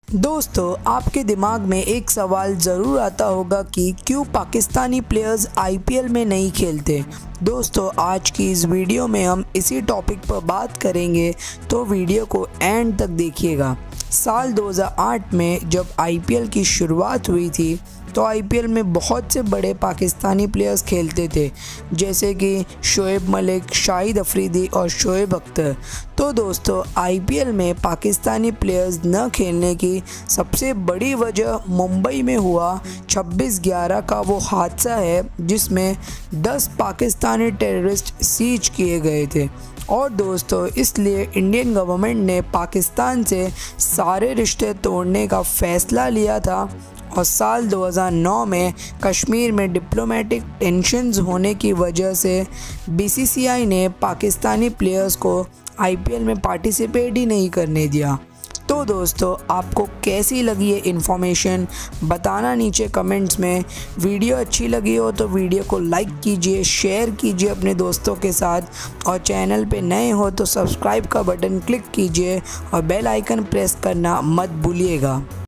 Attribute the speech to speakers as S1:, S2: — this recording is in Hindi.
S1: दोस्तों, आपके दिमाग में एक सवाल ज़रूर आता होगा कि क्यों पाकिस्तानी प्लेयर्स आईपीएल में नहीं खेलते। दोस्तों, आज की इस वीडियो में हम इसी टॉपिक पर बात करेंगे, तो वीडियो को एंड तक देखिएगा। साल 2008 में जब आईपीएल की शुरुआत हुई थी तो आईपीएल में बहुत से बड़े पाकिस्तानी प्लेयर्स खेलते थे, जैसे कि शोएब मलिक, शाहिद अफरीदी और शोएब अख्तर। तो दोस्तों, आईपीएल में पाकिस्तानी प्लेयर्स न खेलने की सबसे बड़ी वजह मुंबई में हुआ 26/11 का वो हादसा है जिसमें 10 पाकिस्तानी टेररिस्ट सीज किए गए थे। और दोस्तों, इसलिए इंडियन गवर्नमेंट ने पाकिस्तान से सारे रिश्ते तोड़ने का फ़ैसला लिया था और साल 2009 में कश्मीर में डिप्लोमेटिक टेंशन्स होने की वजह से बीसीसीआई ने पाकिस्तानी प्लेयर्स को आईपीएल में पार्टिसिपेट ही नहीं करने दिया। तो दोस्तों, आपको कैसी लगी ये इन्फॉर्मेशन बताना नीचे कमेंट्स में। वीडियो अच्छी लगी हो तो वीडियो को लाइक कीजिए, शेयर कीजिए अपने दोस्तों के साथ, और चैनल पे नए हो तो सब्सक्राइब का बटन क्लिक कीजिए और बेल आइकन प्रेस करना मत भूलिएगा।